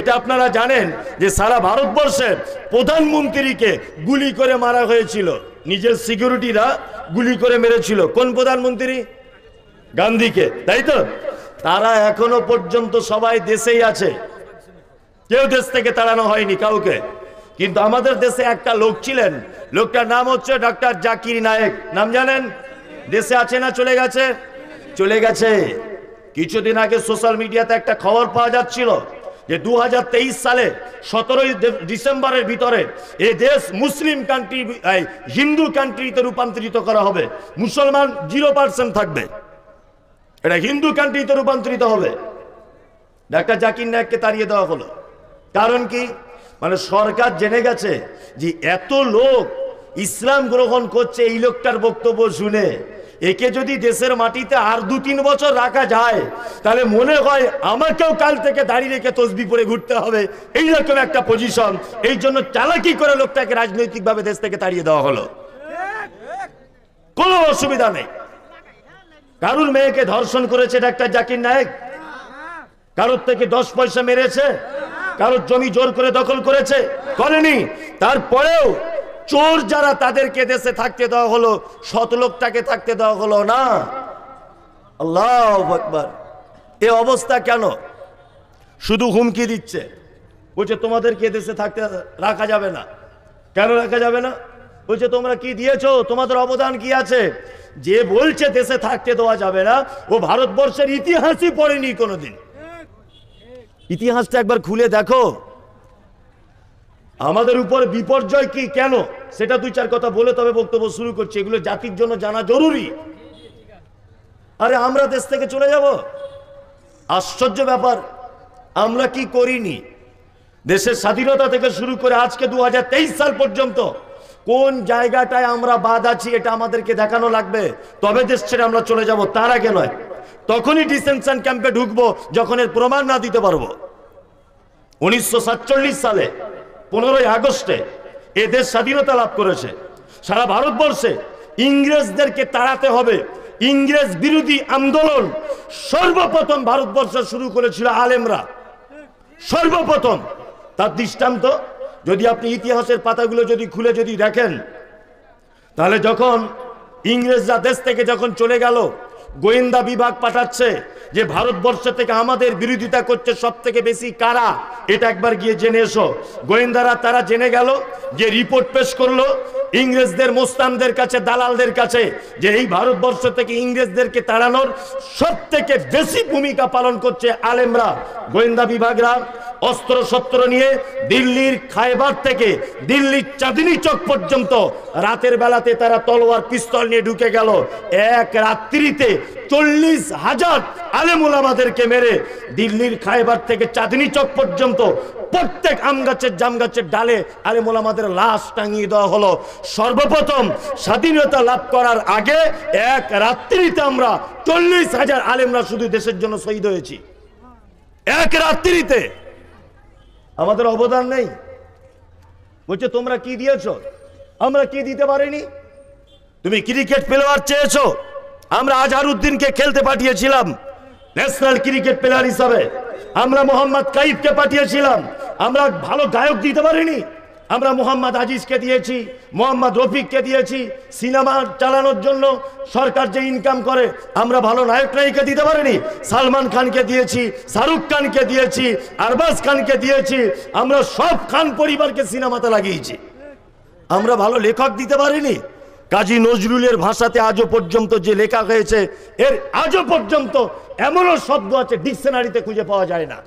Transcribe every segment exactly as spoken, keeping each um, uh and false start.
এটা আপনারা জানেন যে সারা ভারতবর্ষের প্রধানমন্ত্রীকে গুলি করে মারা হয়েছিল, নিজের সিকিউরিটিরা গুলি করে মেরেছিল। কোন প্রধানমন্ত্রী? গান্ধীকে, তাই তো? তারা এখনো পর্যন্ত সবাই দেশেই আছে, কেউ দেশ থেকে তাড়ানো হয়নি কাউকে। কিন্তু আমাদের দেশে একটা লোক ছিলেন, লোকটার নাম হচ্ছে ডক্টর জাকির নায়েক। নাম জানেন? দেশে আছে না চলে গেছে? চলে গেছে। কিছুদিন আগে সোশ্যাল মিডিয়াতে একটা খবর পাওয়া যাচ্ছিল যে দু হাজার তেইশ সালে সতেরোই ডিসেম্বরের ভিতরে এই দেশ মুসলিম কান্ট্রি, হিন্দু কান্ট্রিতে রূপান্তরিত করা হবে, মুসলমান জিরো পার্সেন্ট থাকবে, এটা হিন্দু কান্ট্রিতে রূপান্তরিত হবে। ডাক্তার জাকির নায়েককে তাড়িয়ে দেওয়া হলো। কারণ কি? মানে সরকার জেনে গেছে যে এত লোক ইসলাম গ্রহণ করছে এই লোকটার বক্তব্য শুনে, একে যদি দেশের মাটিতে আর দু তিন বছর রাখা যায় তাহলে মনে হয় আমাকেও কাল থেকে দাঁড়িয়ে রেখে তসবি পরে ঘুরতে হবে, এইরকম একটা পজিশন। এই জন্য চালাকি করে লোকটাকে রাজনৈতিকভাবে দেশ থেকে তাড়িয়ে দেওয়া হলো। কোনো অসুবিধা নেই। কারুর মেয়েকে ধর্ষণ করেছে ডাক্তার জাকির নায়েক? কারোর থেকে দশ পয়সা মেরেছে? কারোর জমি জোর করে দখল করেছে? করেনি। তারপরেও চোর যারা তাদেরকে দেশে থাকতে দেওয়া হলো, শত লোকটাকে থাকতে দেওয়া হলো না। আল্লাহু আকবার। এ অবস্থা কেন? শুধু হুমকি দিচ্ছে, বলছে তোমাদেরকে দেশে থাকতে রাখা যাবে না। কেন রাখা যাবে না? বলছে তোমরা কি দিয়েছো, তোমাদের অবদান কি আছে? যে বলছে দেশে থাকতে দেওয়া যাবে না, ও ভারতবর্ষের ইতিহাসই পড়েনি কোনোদিন। ইতিহাসটা একবার খুলে দেখো। আমাদের উপর বিপর্যয় কি, কেন, সেটা দুই চার কথা বলে তবে বক্তব্য শুরু করছি। এগুলো জাতির জন্য জানা জরুরি। আরে আমরা দেশ থেকে চলে যাব? আশ্চর্য ব্যাপার। আমরা কি করিনি? দেশের স্বাধীনতা থেকে শুরু করে আজকে দু হাজার তেইশ সাল পর্যন্ত কোন জায়গাটায় আমরা বাদ আছি এটা আমাদেরকে দেখানো লাগবে, তবে দেশ ছেড়ে আমরা চলে যাব। তার আগে নয়। তখনই ডিটেনশন ক্যাম্পে ঢুকবো যখন এর প্রমাণ না দিতে পারবো। উনিশশো সাতচল্লিশ সালে পনেরোই আগস্টে এ দেশ স্বাধীনতা লাভ করেছে। সারা ভারতবর্ষে ইংরেজদেরকে তাড়াতে হবে, ইংরেজ বিরোধী আন্দোলন সর্বপ্রথম ভারতবর্ষে শুরু করেছিল আলেমরা, সর্বপ্রথম। তার দৃষ্টান্ত যদি আপনি ইতিহাসের পাতাগুলো যদি খুলে যদি দেখেন, তাহলে যখন ইংরেজরা দেশ থেকে যখন চলে গেল, গোয়েন্দা বিভাগ পাঠাচ্ছে যে ভারতবর্ষ থেকে আমাদের বিরোধিতা করছে সব থেকে বেশি কারা, এটা একবার গিয়ে জেনে এসো। গোয়েন্দারা তারা জেনে গেল, যে রিপোর্ট পেশ করলো ইংরেজদের মোস্তানদের কাছে, দালালদের কাছে, যে এই ভারতবর্ষ থেকে ইংরেজদেরকে তাড়ানোর সব থেকে বেশি ভূমিকা পালন করছে আলেমরা। গোয়েন্দা বিভাগরা অস্ত্র শস্ত্র নিয়ে দিল্লির খায়বার থেকে দিল্লির চাঁদনী চক পর্যন্ত রাতের বেলাতে তারা তলোয়ার পিস্তল নিয়ে ঢুকে গেল। এক রাত্রিতে চল্লিশ হাজার আলেম ওলামাদেরকে মেরে দিল্লির খায়বার থেকে চাঁদনী চক পর্যন্ত প্রত্যেক আম গাছের জাম গাছের ডালে আলেম ওলামাদের লাশ টাঙিয়ে দেওয়া হলো। সর্বপ্রথম স্বাধীনতা লাভ করার আগে এক রাত্রিতে আমরা চল্লিশ হাজার আলেমরা শুধু দেশের জন্য শহীদ হয়েছি, এক রাত্রিতে। আমাদের অবদান নেই? বলছে তোমরা কি দিয়েছো, আমরা কি দিতে পারিনি। তুমি ক্রিকেট প্লেয়ার চেয়েছো, আমরা আজহারউদ্দিনকে খেলতে পাঠিয়েছিলাম ন্যাশনাল ক্রিকেট প্লেয়ার হিসাবে। আমরা মোহাম্মদ কাইফকে পাঠিয়েছিলাম, আমরা ভালো গায়ক দিতে পারিনি। আমরা মোহাম্মদ আজিজকে দিয়েছি, মোহাম্মদ রফিককে দিয়েছি, সিনেমা চালানোর জন্য সরকার যে ইনকাম করে আমরা ভালো নায়ক নায়িকা দিতে পারিনি। সালমান খানকে দিয়েছি, শাহরুখ খানকে দিয়েছি, আরবাজ খানকে দিয়েছি, আমরা সব খান পরিবারকে সিনেমাতে লাগিয়েছি। আমরা ভালো লেখক দিতে পারিনি। কাজী নজরুলের ভাষাতে আজও পর্যন্ত যে লেখা হয়েছে এর আজও পর্যন্ত এমনও শব্দ আছে ডিকশনারিতে খুঁজে পাওয়া যায় না।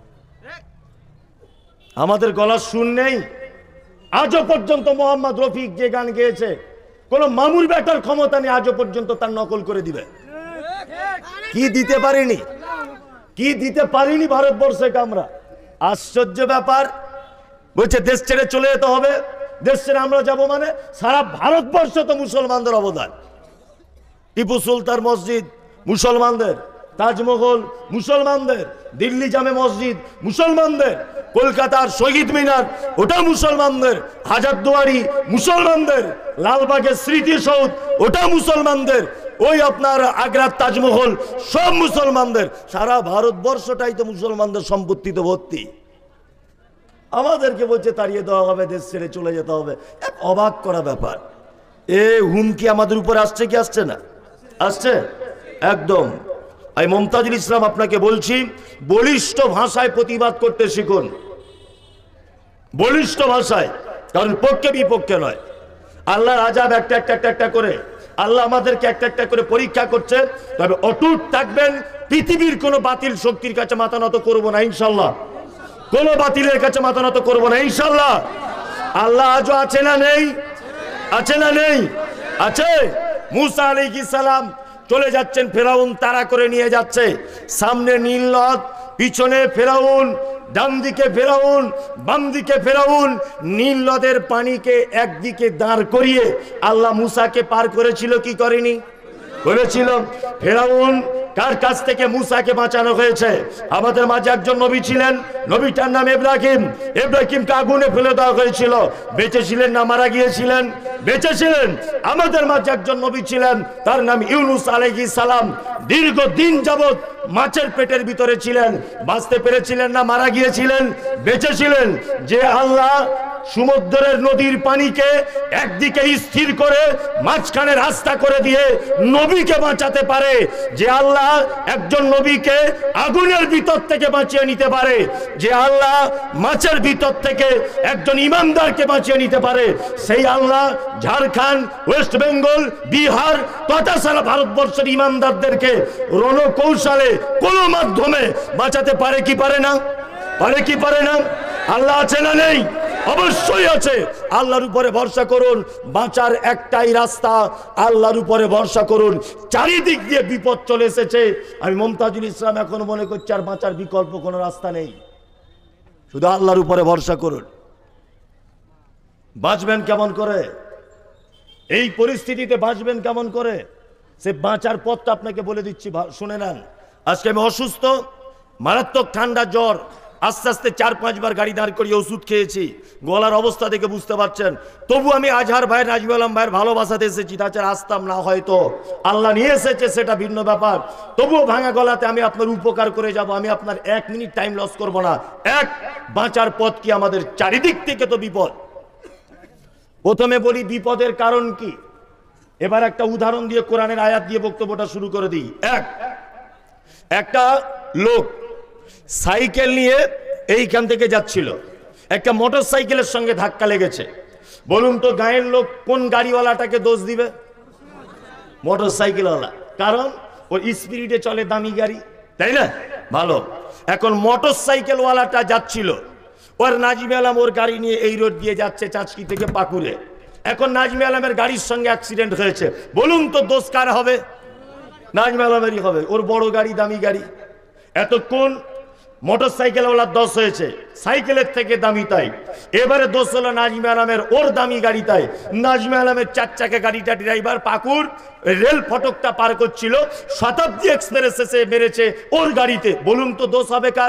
আমাদের গলার সুর নেই। আজও পর্যন্ত মোহাম্মদ রফিক যে গান গেয়েছে কোন মামুর বেটার ক্ষমতা নেই আজও পর্যন্ত তার নকল করে দিবে। কি দিতে পারিনি, কি দিতে পারিনি ভারতবর্ষে আমরা। আশ্চর্য ব্যাপার। বলছে দেশ ছেড়ে চলে যেতে হবে, দেশ ছেড়ে আমরা যাব মানে সারা ভারতবর্ষ তো মুসলমানদের অবদান। টিপু সুলতান মসজিদ মুসলমানদের, তাজমহল মুসলমানদের, দিল্লি জামে মসজিদ মুসলমানদের, কলকাতার শহীদ মিনার ওটা মুসলমানদের, হাজারদুয়ারি মুসলমানদের, লালবাগের স্মৃতিসৌধ ওটা মুসলমানদের, ওই আপনার আগ্রার তাজমহল সব মুসলমানদের। সারা ভারতবর্ষটাই তো মুসলমানদের সম্পত্তিতে ভর্তি। আমাদেরকে বলছে তাড়িয়ে দেওয়া হবে, দেশ ছেড়ে চলে যেতে হবে। এক অবাক করা ব্যাপার। এ হুমকি আমাদের উপর আসছে কি আসছে না? আসছে একদম। আমি মমতাজুল ইসলাম আপনাকে বলছি, বলিষ্ঠ ভাষায় প্রতিবাদ করতে শিখুন, বলিষ্ঠ ভাষায়, কারণ পক্ষে বিপক্ষে নয়। আল্লাহর আযাব একটা একটা একটা একটা করে আল্লাহ আমাদেরকে একটা একটা করে পরীক্ষা করছে, তবে অটুট থাকবেন। পৃথিবীর কোনো বাতিল শক্তির কাছে মাথা নত করবো না ইনশাল্লাহ, কোনো বাতিলের কাছে মাথা নত করবো না ইনশাল্লাহ। আল্লাহ আজও আছে না নেই? আছে না নেই? আছে। মুসা আলাইহিস সালাম চলে যাচ্ছেন, ফেরাউন তাড়া করে নিয়ে যাচ্ছে। সামনে নীল নদ, পিছনে ফেরাউন, ডান দিকে ফেরাউন, বাম দিকে ফেরাউন। নীল নদের পানিকে একদিকে দাঁড় করিয়ে আল্লাহ মুসাকে পার করেছিল কি করেনি? করেছিল। ফেরাউন কার কাছ থেকে মুসাকে বাঁচানো হয়েছে? আমাদের মাঝে একজন নবী ছিলেন, নবীটার নাম ইব্রাহিম। ইব্রাহিমকে আগুনে ফেলে দেওয়া হয়েছিল, বেঁচে ছিলেন না মারা গিয়েছিলেন? বেঁচে ছিলেন। আমাদের মাঝে একজন নবী ছিলেন, তার নাম ইউনূস আলাইহিস সালাম। দীর্ঘদিন যাবত মাছের পেটের ভিতরে ছিলেন, বাঁচতে পেরেছিলেন না মারা গিয়েছিলেন? বেঁচে ছিলেন। যে আল্লাহ সমুদ্রের নদীর পানিকে একদিকে স্থির করে মাঝখানে রাস্তা করে দিয়ে নবীকে বাঁচাতে পারে, যে আল্লাহ একজন নবীকে আগুনের ভিতর থেকে বাঁচিয়ে নিতে পারে, যে আল্লাহ মাছের ভিতর থেকে একজন ইমানদারকে বাঁচিয়ে নিতে পারে, সেই আল্লাহ ঝাড়খণ্ড, ওয়েস্ট বেঙ্গল, বিহার তথা সারা ভারতবর্ষের ইমানদারদেরকে রণকৌশলে কোন মাধ্যমে বাঁচাতে পারে কি পারে না? পারে কি পারে না? আল্লাহ আছে না নেই? অবশ্যই আছে। আল্লাহর উপরে ভরসা করুন, বাঁচার একটাই রাস্তা, আল্লাহর উপরে ভরসা করুন। চারিদিক দিয়ে বিপদ চলে এসেছে। আমি মমতাজুল ইসলাম এখন মনে করছি আর বাঁচার বিকল্প কোনো রাস্তা নেই, শুধু আল্লাহর উপরে ভরসা করুন। বাঁচবেন কেমন করে? এই পরিস্থিতিতে বাঁচবেন কেমন করে? সে বাঁচার পথটা আপনাকে বলে দিচ্ছি, শুনে নেন। আজকে আমি অসুস্থ, মারাত্মক ঠান্ডা জ্বর, আস্তে আস্তে চার পাঁচবার গাড়ি দাঁড় করিয়ে ওষুধ খেয়েছি, গলার অবস্থা দেখে বুঝতে পারছেন। তবু আমি আজহার ভাই, নাজিবুল আলম ভাইয়ের ভালোবাসাতে এসেছি, তাছাড়া আসতাম না হয়তো। আল্লাহ নিয়ে এসেছে, সেটা ভিন্ন ব্যাপার। তবুও ভাঙা গলাতে আমি আপনার উপকার করে যাব। আমি আপনার এক মিনিট টাইম লস করব না। এক, বাঁচার পথ কি? আমাদের চারিদিক থেকে তো বিপদ। প্রথমে বলি বিপদের কারণ কি। এবার একটা উদাহরণ দিয়ে, কোরআনের আয়াত দিয়ে বক্তব্যটা শুরু করে দিই। এক, একটা লোক সাইকেল নিয়ে এইখান থেকে যাচ্ছিল, একটা মোটর সাইকেলের সঙ্গে ধাক্কা লেগেছে। বলুন তো গায়ের লোক কোন গাড়িওয়ালাটাকে দোষ দিবে? মোটর সাইকেলওয়ালা, কারণ ওর স্পিরিটে চলে দামি গাড়ি, তাই না? ভালো। এখন মোটর সাইকেলওয়ালাটা যাচ্ছিল, ওর নাজিমে আলম ওর গাড়ি নিয়ে এই রোড দিয়ে যাচ্ছে চাঁচকি থেকে পাকুড়ে। এখন নাজমে আলমের গাড়ির সঙ্গে অ্যাক্সিডেন্ট হয়েছে। বলুন তো দোষ কার হবে? নাজমে আলমেরই হবে, ওর বড় গাড়ি, দামি গাড়ি। এতক্ষণ মোটর সাইকেলওয়ালার দোষ হয়েছে, সাইকেলের থেকে দামি, তাই এবারে দোষ হলো নাজমে আলমের, ওর দামি গাড়ি। তাই নাজমে আলমের চার চাকা গাড়িটা ড্রাইভার পাকুড় রেল ফটকটা পার করছিল, শতাব্দী এক্সপ্রেস এসে মেরেছে ওর গাড়িতে। বলুন তো দোষ হবে কার?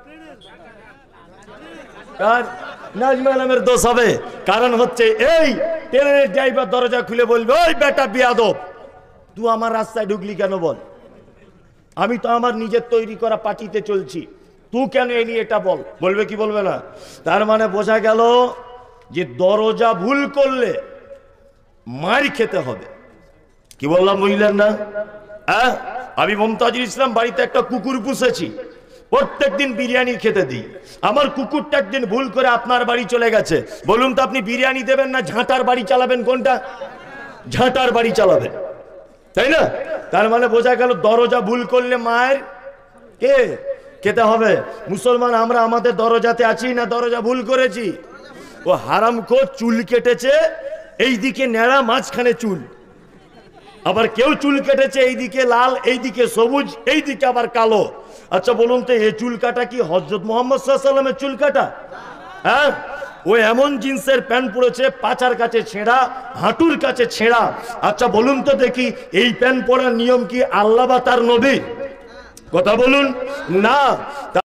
কার? নাজমে আলমের দোষ হবে। কারণ হচ্ছে এই ট্রেনের ড্রাইভার দরজা খুলে বলবে, ওই বেটা বিয়াদব, তুই আমার রাস্তায় ঢুকলি কেন? বল, আমি তো আমার নিজের তৈরি করা পার্টিতে চলছি, তুই কেন এলি এটা বল। বলবে কি বলবে না? তার মানে বোঝা গেল যে দরজা ভুল করলে মার খেতে হবে। কি বললাম বুঝলেন না? হ্যাঁ, আমি মমতাজুল ইসলাম বাড়িতে একটা কুকুর পুষেছি, প্রত্যেক দিন বিরিয়ানি খেতে দিই। আমার কুকুরটা একদিন ভুল করে আপনার বাড়ি চলে গেছে। বলুন তো আপনি বিরিয়ানি দেবেন না ঝাঁটার বাড়ি চালাবেন? কোনটা? ঝাঁটার বাড়ি চালাবেন, তাই না? তার মানে বোঝা গেল দরজা ভুল করলে মায়ের কে খেতে হবে। মুসলমান আমরা আমাদের দরজাতে আছি না দরজা ভুল করেছি? ও হারামখোর চুল কেটেছে এইদিকে ন্যাড়া, মাঝখানে চুল। আবার কেউ চুল কেটেছে এইদিকে লাল, এইদিকে সবুজ, এইদিকে আবার কালো। আচ্ছা বলুন তো এই চুল কাটা কি হযরত মুহাম্মদ সাল্লাল্লাহু আলাইহি ওয়াসাল্লামের চুল কাটা? হ্যাঁ, ও এমন জিন্সের প্যান্ট পরেছে পাচার কাছে ছেঁড়া, হাঁটুর কাছে ছেঁড়া। আচ্ছা বলুন তো দেখি এই প্যান্ট পরার নিয়ম কি আল্লাহ বা তার নবী? কথা বলুন না।